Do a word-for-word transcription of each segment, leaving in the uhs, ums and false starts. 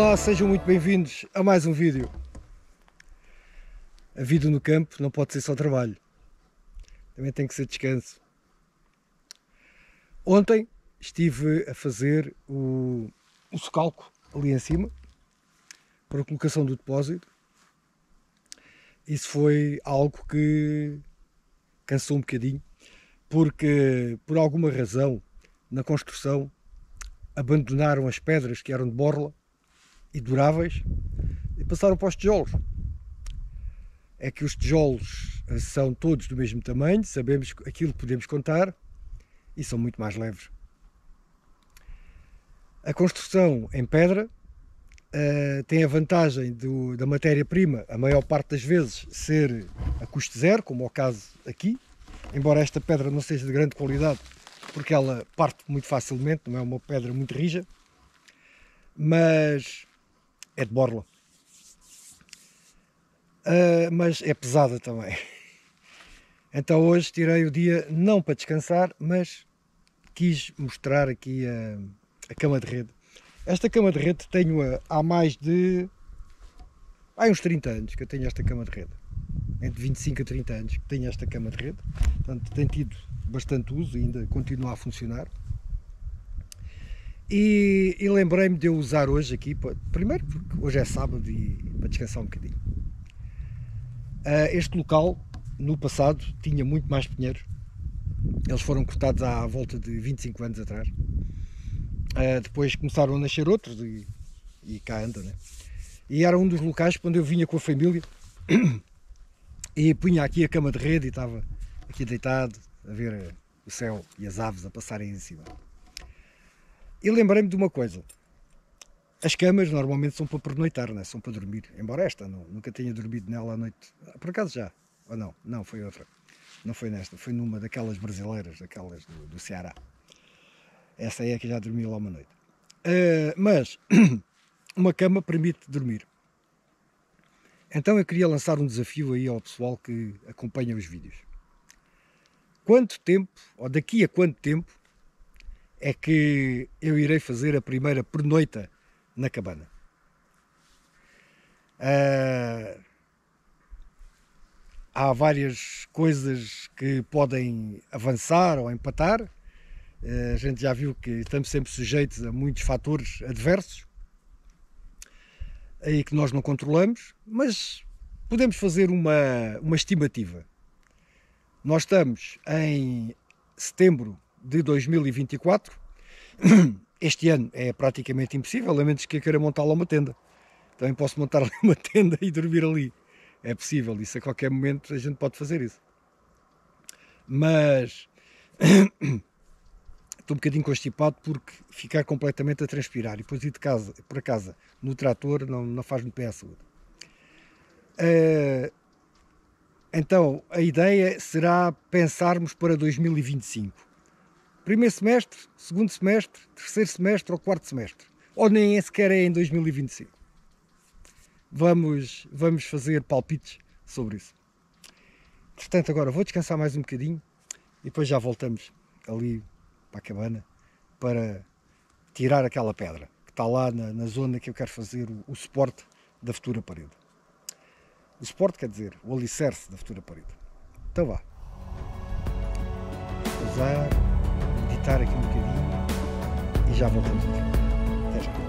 Olá, sejam muito bem-vindos a mais um vídeo. A vida no campo não pode ser só trabalho, também tem que ser descanso. Ontem estive a fazer o, o socalco ali em cima, para a colocação do depósito. Isso foi algo que cansou um bocadinho, porque por alguma razão na construção abandonaram as pedras que eram de borla e duráveis e passaram para os tijolos. É que os tijolos são todos do mesmo tamanho, sabemos aquilo que podemos contar e são muito mais leves. A construção em pedra uh, tem a vantagem do, da matéria-prima, a maior parte das vezes, ser a custo zero, como é o caso aqui, embora esta pedra não seja de grande qualidade, porque ela parte muito facilmente, não é uma pedra muito rija, mas é de borla. Uh, mas é pesada também. Então hoje tirei o dia não para descansar, mas quis mostrar aqui a, a cama de rede. Esta cama de rede tenho-a há mais de há uns trinta anos que eu tenho esta cama de rede. Entre vinte e cinco a trinta anos que tenho esta cama de rede. Portanto, tem tido bastante uso e ainda continua a funcionar. E, e lembrei-me de eu usar hoje aqui, primeiro porque hoje é sábado e para descansar um bocadinho. Este local, no passado, tinha muito mais pinheiros. Eles foram cortados há volta de vinte e cinco anos atrás. Depois começaram a nascer outros e, e cá anda, né? E era um dos locais quando eu vinha com a família e punha aqui a cama de rede e estava aqui deitado a ver o céu e as aves a passarem em cima. E lembrei-me de uma coisa. As camas normalmente são para pernoitar, né? São para dormir. Embora esta não, nunca tenha dormido nela à noite. Por acaso já? Ou não? Não, foi outra. Não foi nesta. Foi numa daquelas brasileiras, daquelas do, do Ceará. Essa aí é que já dormi lá uma noite. Uh, mas uma cama permite dormir. Então eu queria lançar um desafio aí ao pessoal que acompanha os vídeos. Quanto tempo, ou daqui a quanto tempo, é que eu irei fazer a primeira pernoita na cabana? Uh, há várias coisas que podem avançar ou empatar. Uh, a gente já viu que estamos sempre sujeitos a muitos fatores adversos e que nós não controlamos, mas podemos fazer uma, uma estimativa. Nós estamos em setembro de dois mil e vinte e quatro. Este ano é praticamente impossível, a menos que eu queira montar lá uma tenda. Também posso montar ali uma tenda e dormir ali. É possível, isso a qualquer momento a gente pode fazer isso. Mas estou um bocadinho constipado porque ficar completamente a transpirar e depois ir de casa, para casa no trator não, não faz muito bem à saúde. Uh, então a ideia será pensarmos para dois mil e vinte e cinco. Primeiro semestre, segundo semestre, terceiro semestre ou quarto semestre. Ou nem sequer é em dois mil e vinte e cinco. Vamos, vamos fazer palpites sobre isso. Portanto, agora vou descansar mais um bocadinho e depois já voltamos ali para a cabana para tirar aquela pedra que está lá na, na zona que eu quero fazer o, o suporte da futura parede. O suporte quer dizer o alicerce da futura parede. Então vá. Usar. Meditar aqui um bocadinho e já voltamos aqui. Até já.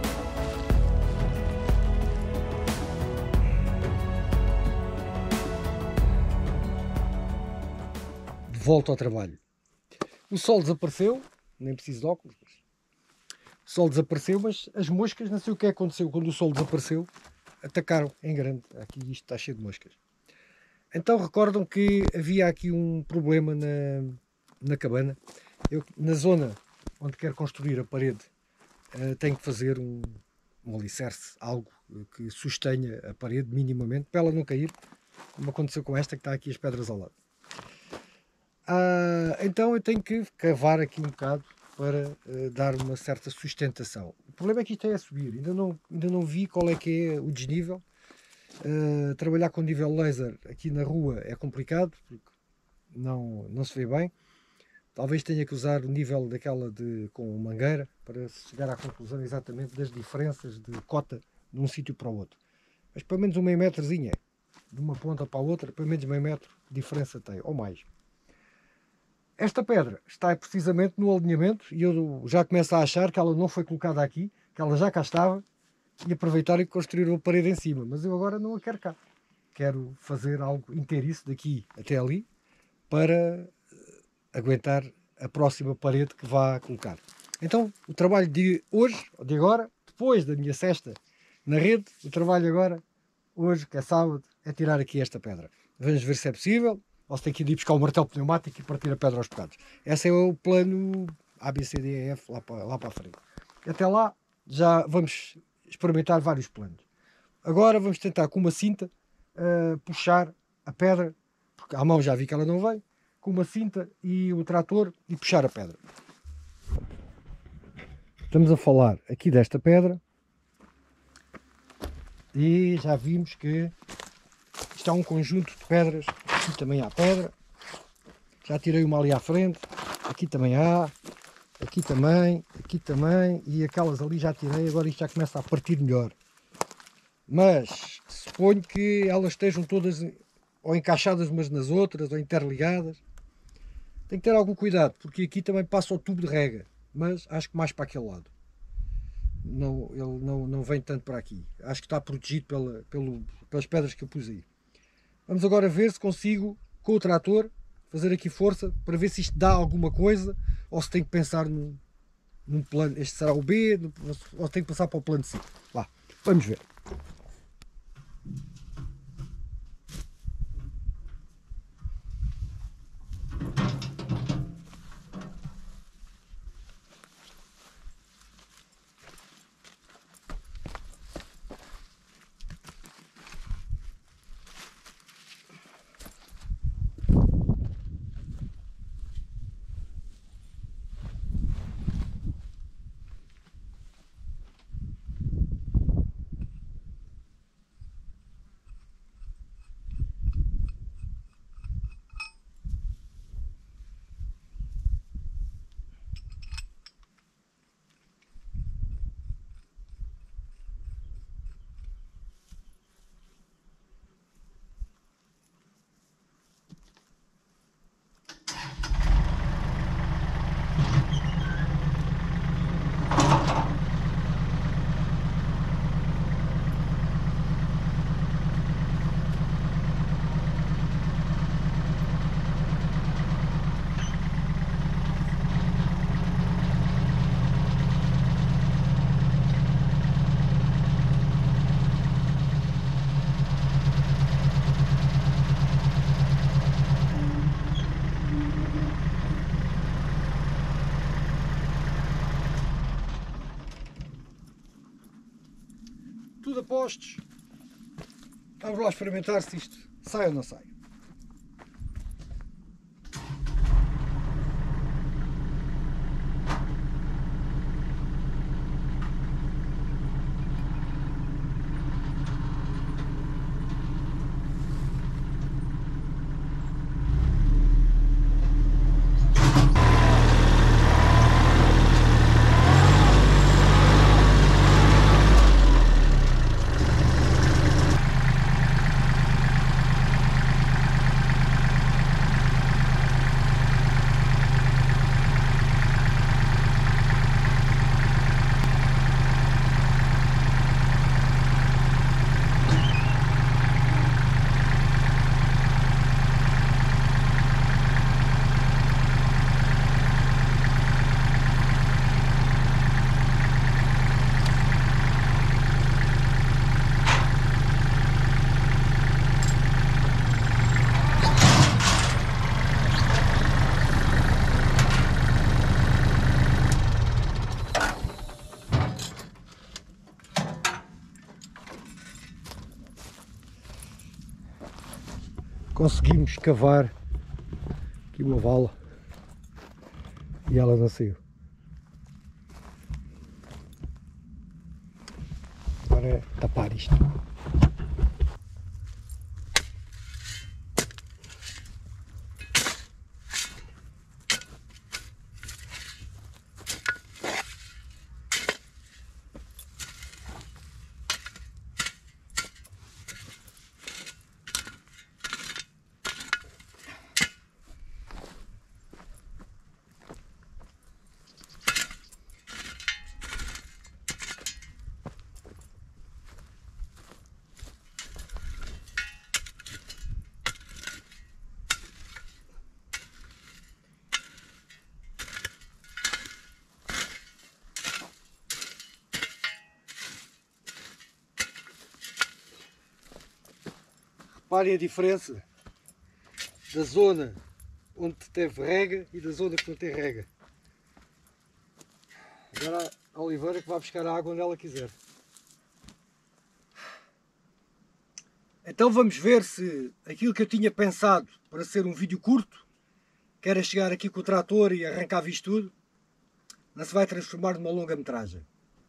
De volta ao trabalho. O sol desapareceu, nem preciso de óculos. Mas... O sol desapareceu, mas as moscas, não sei o que aconteceu quando o sol desapareceu, atacaram em grande. Aqui isto está cheio de moscas. Então recordam que havia aqui um problema na, na cabana. Eu, na zona onde quero construir a parede, uh, tenho que fazer um, um alicerce, algo que sustenha a parede minimamente, para ela não cair, como aconteceu com esta que está aqui as pedras ao lado. Uh, então eu tenho que cavar aqui um bocado para uh, dar uma certa sustentação. O problema é que isto é a subir, ainda não, ainda não vi qual é que é o desnível. Uh, trabalhar com nível laser aqui na rua é complicado, porque não, não se vê bem. Talvez tenha que usar o nível daquela de, com mangueira para chegar à conclusão exatamente das diferenças de cota de um sítio para o outro. Mas pelo menos um meio metrozinho é. De uma ponta para a outra, pelo menos meio metro de diferença tem, ou mais. Esta pedra está precisamente no alinhamento e eu já começo a achar que ela não foi colocada aqui, que ela já cá estava, e aproveitaram e construíram a parede em cima. Mas eu agora não a quero cá. Quero fazer algo inteiriço daqui até ali para aguentar a próxima parede que vá colocar. Então, o trabalho de hoje, de agora, depois da minha cesta na rede, o trabalho agora, hoje, que é sábado, é tirar aqui esta pedra. Vamos ver se é possível, ou se tem que ir buscar o martelo pneumático e partir a pedra aos bocados. Esse é o plano A, B, C, D, E, F, lá para, lá para a frente. Até lá, já vamos experimentar vários planos. Agora vamos tentar com uma cinta uh, puxar a pedra, porque à mão já vi que ela não vem, com uma cinta e o trator e puxar a pedra. Estamos a falar aqui desta pedra e já vimos que isto é um conjunto de pedras. Aqui também há pedra, já tirei uma ali à frente, aqui também há, aqui também, aqui também, e aquelas ali já tirei. Agora isto já começa a partir melhor, mas suponho que elas estejam todas ou encaixadas umas nas outras ou interligadas. Tem que ter algum cuidado, porque aqui também passa o tubo de rega, mas acho que mais para aquele lado. Não, ele não, não vem tanto para aqui. Acho que está protegido pela, pelo, pelas pedras que eu pus aí. Vamos agora ver se consigo, com o trator, fazer aqui força para ver se isto dá alguma coisa ou se tenho que pensar num, num plano. Este será o B, ou se tenho que passar para o plano C. Lá, vamos ver. Tudo a postos. Vamos lá experimentar se isto sai ou não sai. Conseguimos cavar aqui uma vala e ela não saiu. Agora é tapar isto. Reparem a diferença da zona onde teve rega e da zona que não tem rega. Agora a oliveira que vai buscar a água onde ela quiser. Então vamos ver se aquilo que eu tinha pensado para ser um vídeo curto, que era chegar aqui com o trator e arrancar isto tudo, não se vai transformar numa longa metragem.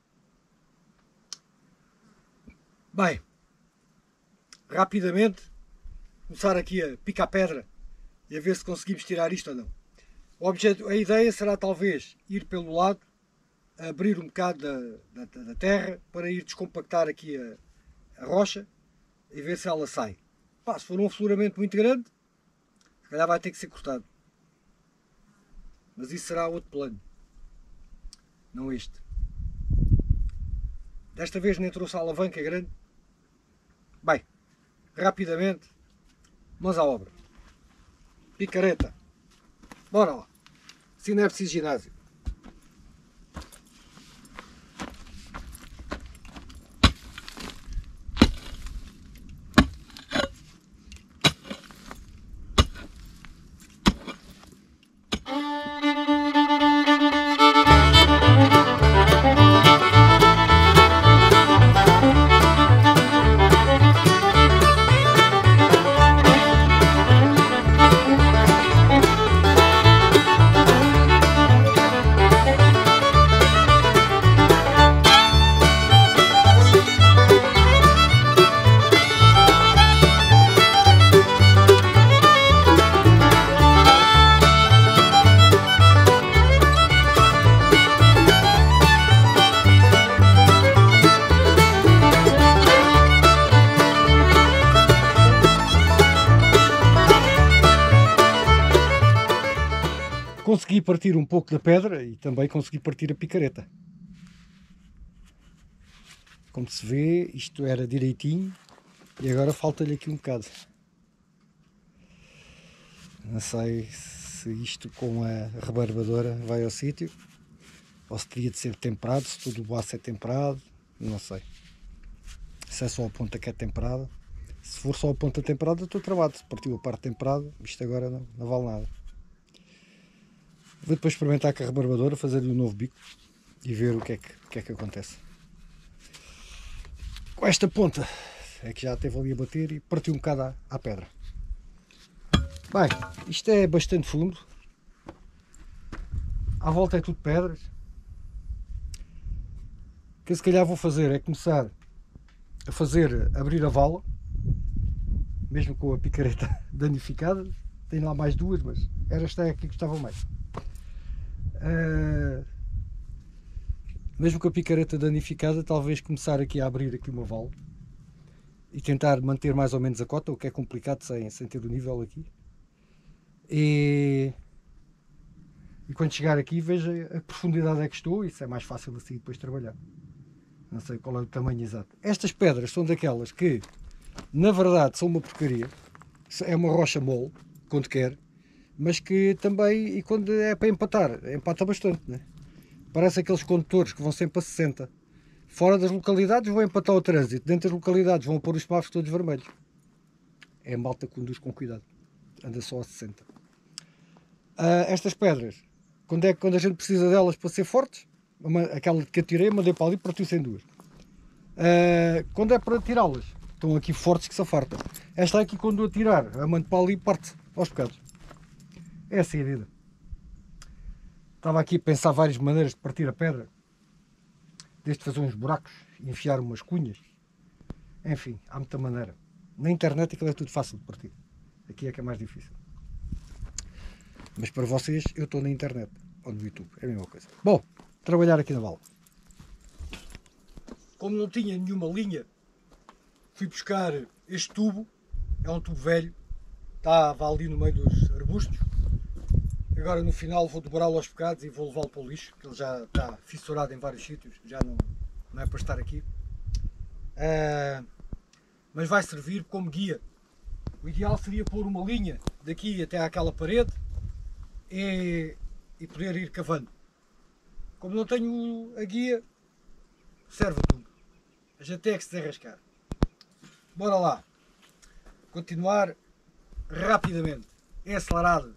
Bem, rapidamente começar aqui a picar pedra e a ver se conseguimos tirar isto ou não. O objeto, a ideia será talvez ir pelo lado, abrir um bocado da, da, da terra para ir descompactar aqui a, a rocha e ver se ela sai. Pá, se for um afloramento muito grande, se calhar vai ter que ser cortado. Mas isso será outro plano, não este. Desta vez nem trouxe a alavanca grande. Bem, rapidamente, mãos à obra. Picareta. Bora lá. Assim não é preciso ginásio. Consegui partir um pouco da pedra e também consegui partir a picareta. Como se vê, isto era direitinho e agora falta-lhe aqui um bocado. Não sei se isto com a rebarbadora vai ao sítio ou se teria de ser temperado, se todo o aço é temperado, não sei. Se é só a ponta que é temperada. Se for só a ponta temperada, estou travado. Se partiu a parte temperada, isto agora não, não vale nada. Vou depois experimentar com a rebarbadora, fazer-lhe um novo bico e ver o que é que, o que, é que acontece. Com esta ponta é que já esteve ali a bater e partiu um bocado à, à pedra. Bem, isto é bastante fundo. À volta é tudo pedras. O que eu se calhar vou fazer é começar a fazer, abrir a vala, mesmo com a picareta danificada. Tenho lá mais duas, mas era esta aqui que gostava mais. Uh, mesmo com a picareta danificada, talvez começar aqui a abrir aqui uma vala e tentar manter mais ou menos a cota, o que é complicado sem, sem ter o nível aqui. E, e quando chegar aqui veja a profundidade é que estou, isso é mais fácil assim depois trabalhar. Não sei qual é o tamanho exato. Estas pedras são daquelas que, na verdade, são uma porcaria. É uma rocha mole, quando quer, mas que também, e quando é para empatar, empata bastante, né? Parece aqueles condutores que vão sempre a sessenta. Fora das localidades vão empatar o trânsito, dentro das localidades vão pôr os semáforos todos vermelhos. É a malta que conduz com cuidado, anda só a sessenta. Uh, estas pedras, quando, é, quando a gente precisa delas para ser fortes, uma, aquela que atirei, mandei para ali e partiu-se em duas. Uh, quando é para tirá-las, estão aqui fortes que se afartam. Esta aqui, quando a tirar, a mando para ali, parte aos bocados. É assim a vida. Estava aqui a pensar várias maneiras de partir a pedra, desde fazer uns buracos e enfiar umas cunhas. Enfim, há muita maneira. Na internet aquilo é tudo fácil de partir. Aqui é que é mais difícil. Mas para vocês, eu estou na internet ou no YouTube, é a mesma coisa. Bom, trabalhar aqui na vala. Como não tinha nenhuma linha, fui buscar este tubo. É um tubo velho, estava ali no meio dos arbustos. Agora no final vou dobrá-lo aos bocados e vou levá-lo para o lixo, que ele já está fissurado em vários sítios, já não, não é para estar aqui. Uh, mas vai servir como guia. O ideal seria pôr uma linha daqui até àquela parede e, e poder ir cavando. Como não tenho a guia, serve tudo. A gente tem que se desenrascar. Bora lá. continuar rapidamente, é acelerado.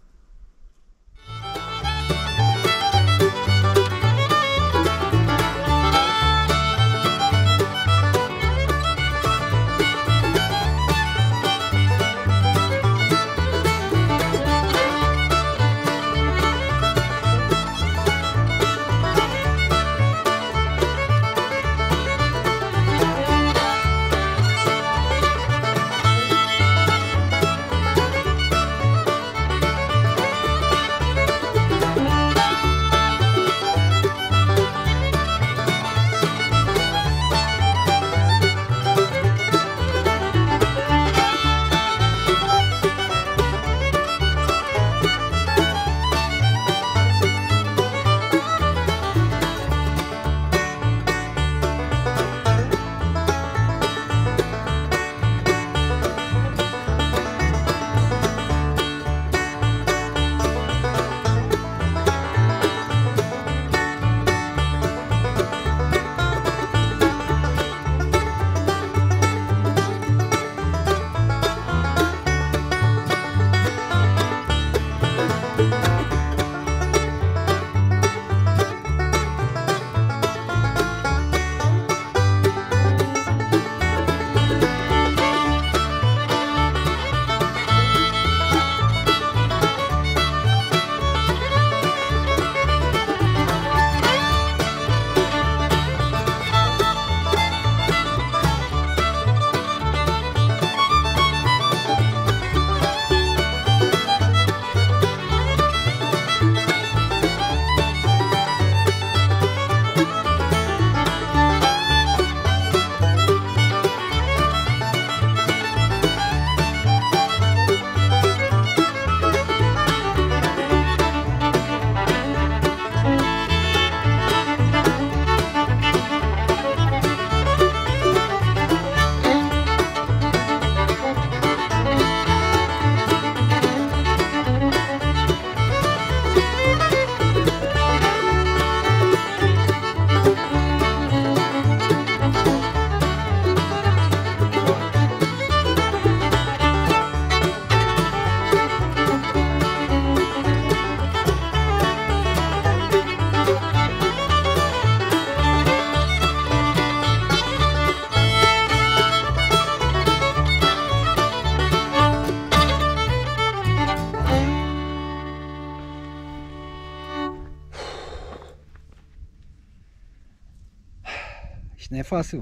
Isto não é fácil.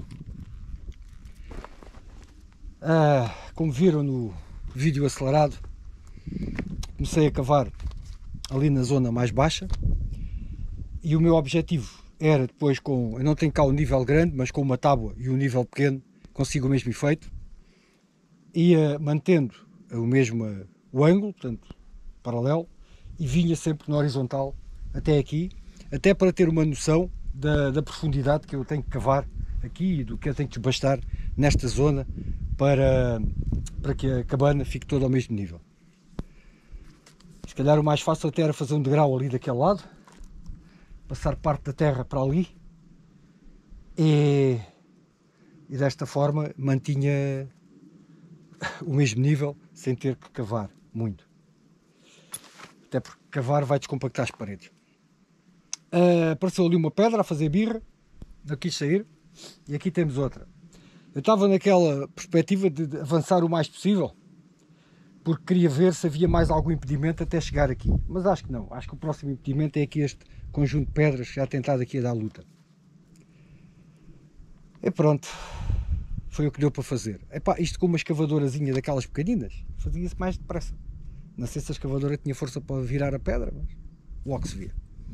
Ah, como viram no vídeo acelerado, comecei a cavar ali na zona mais baixa e o meu objetivo era depois, com, eu não tenho cá um nível grande, mas com uma tábua e um nível pequeno consigo o mesmo efeito, ia mantendo o mesmo o ângulo, portanto paralelo, e vinha sempre na horizontal até aqui, até para ter uma noção da, da profundidade que eu tenho que cavar aqui e do que eu tenho que desbastar nesta zona para, para que a cabana fique toda ao mesmo nível. Se calhar o mais fácil até era fazer um degrau ali daquele lado, passar parte da terra para ali e, e desta forma mantinha o mesmo nível sem ter que cavar muito. Até porque cavar vai descompactar as paredes. Uh, apareceu ali uma pedra a fazer birra, não quis sair, e aqui temos outra. Eu estava naquela perspectiva de avançar o mais possível, porque queria ver se havia mais algum impedimento até chegar aqui, mas acho que não. Acho que o próximo impedimento é aqui este conjunto de pedras que já tentado aqui a dar luta. E pronto, foi o que deu para fazer. Epá, isto com uma escavadorazinha daquelas pequeninas, fazia-se mais depressa. Não sei se a escavadora tinha força para virar a pedra, mas logo se via.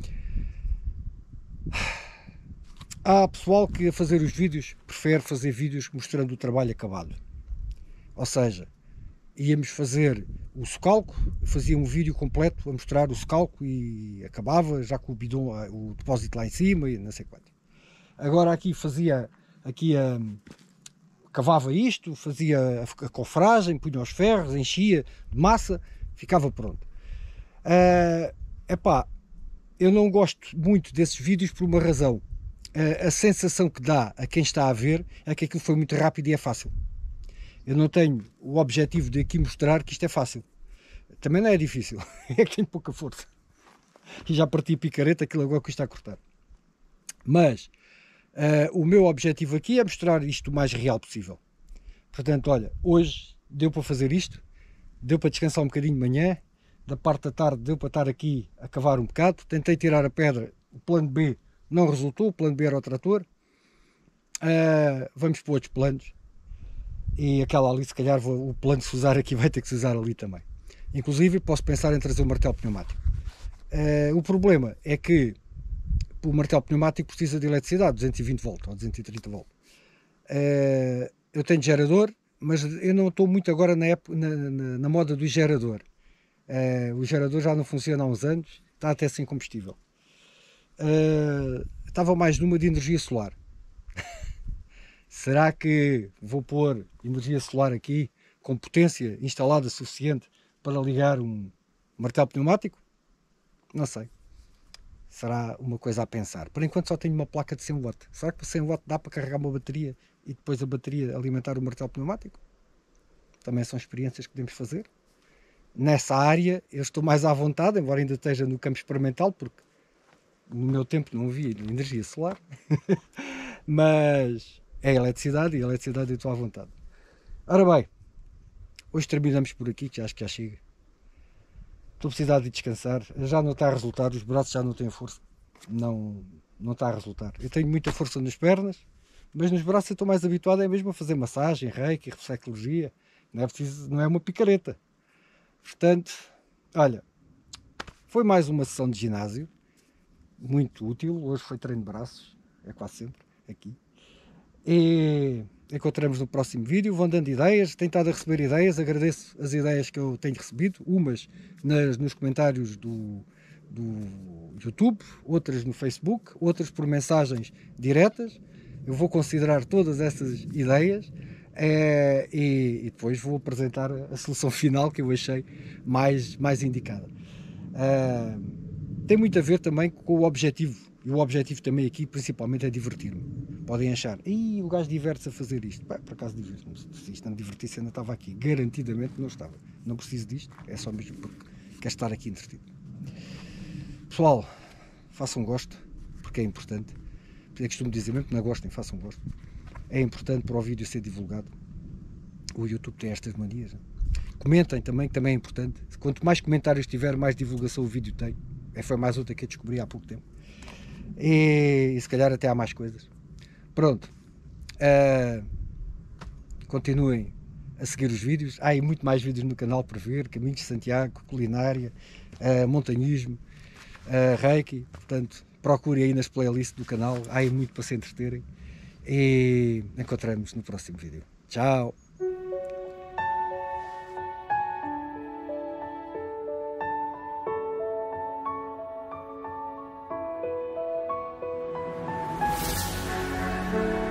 Há pessoal que a fazer os vídeos prefere fazer vídeos mostrando o trabalho acabado. Ou seja, íamos fazer o socalco, fazia um vídeo completo a mostrar o socalco e acabava já com o bidon, o depósito lá em cima e não sei quanto. Agora aqui fazia, aqui a, cavava isto, fazia a, a cofragem, punha os ferros, enchia de massa, ficava pronto. Uh, epá, eu não gosto muito desses vídeos por uma razão. Uh, a sensação que dá a quem está a ver é que aquilo foi muito rápido e é fácil. Eu não tenho o objetivo de aqui mostrar que isto é fácil. Também não é difícil, é que tenho pouca força. E já parti a picareta, aquilo agora custa a cortar. Mas uh, o meu objetivo aqui é mostrar isto o mais real possível. Portanto, olha, hoje deu para fazer isto, deu para descansar um bocadinho de manhã, da parte da tarde deu para estar aqui a cavar um bocado, tentei tirar a pedra, o plano B não resultou, o plano B era o trator. Uh, vamos para outros planos, e aquela ali, se calhar, vou, o plano de se usar aqui vai ter que se usar ali também. Inclusive, posso pensar em trazer o martelo pneumático. Uh, o problema é que o martelo pneumático precisa de eletricidade, duzentos e vinte volts ou duzentos e trinta volts. Uh, eu tenho gerador, mas eu não estou muito agora na, época, na, na, na moda do gerador. Uh, o gerador já não funciona há uns anos, está até sem combustível. Uh, estava mais numa de energia solar. Será que vou pôr energia solar aqui com potência instalada suficiente para ligar um martelo pneumático? Não sei. Será uma coisa a pensar. Por enquanto só tenho uma placa de cem watts. Será que cem watts dá para carregar uma bateria e depois a bateria alimentar o martelo pneumático? Também são experiências que podemos fazer. Nessa área eu estou mais à vontade, embora ainda esteja no campo experimental, porque no meu tempo não havia energia solar. Mas é eletricidade e a eletricidade eu estou à vontade. Ora bem, hoje terminamos por aqui, que acho que já chega. Estou a precisar de descansar, já não está a resultar, os braços já não têm força, não, não está a resultar. Eu tenho muita força nas pernas, mas nos braços eu estou mais habituado é mesmo a fazer massagem, reiki, reflexologia, não é preciso, não é uma picareta. Portanto, olha, foi mais uma sessão de ginásio, muito útil, hoje foi treino de braços, é quase sempre aqui. E encontramos no próximo vídeo, vão dando ideias, tenho estado a receber ideias, agradeço as ideias que eu tenho recebido, umas nas, nos comentários do, do YouTube, outras no Facebook, outras por mensagens diretas. Eu vou considerar todas essas ideias é, e, e depois vou apresentar a solução final que eu achei mais, mais indicada. É, tem muito a ver também com o objetivo. E o objetivo também aqui, principalmente, é divertir-me. Podem achar, ih, o gajo diverte-se a fazer isto. Bem, por acaso divirto-me. Se isto não me divertisse, ainda estava aqui. Garantidamente não estava. Não preciso disto, é só mesmo porque quero estar aqui entretido. Pessoal, façam gosto, porque é importante. Eu costumo dizer mesmo que não gostem, façam gosto. É importante para o vídeo ser divulgado. O YouTube tem estas manias. Comentem também, que também é importante. Quanto mais comentários tiver, mais divulgação o vídeo tem. Foi mais outra que eu descobri há pouco tempo. E, e se calhar até há mais coisas. Pronto, uh, continuem a seguir os vídeos. Há aí muito mais vídeos no canal para ver: Caminhos de Santiago, culinária, uh, montanhismo, uh, reiki. Portanto, procurem aí nas playlists do canal, há aí muito para se entreterem. E encontramos no próximo vídeo. Tchau! Thank you.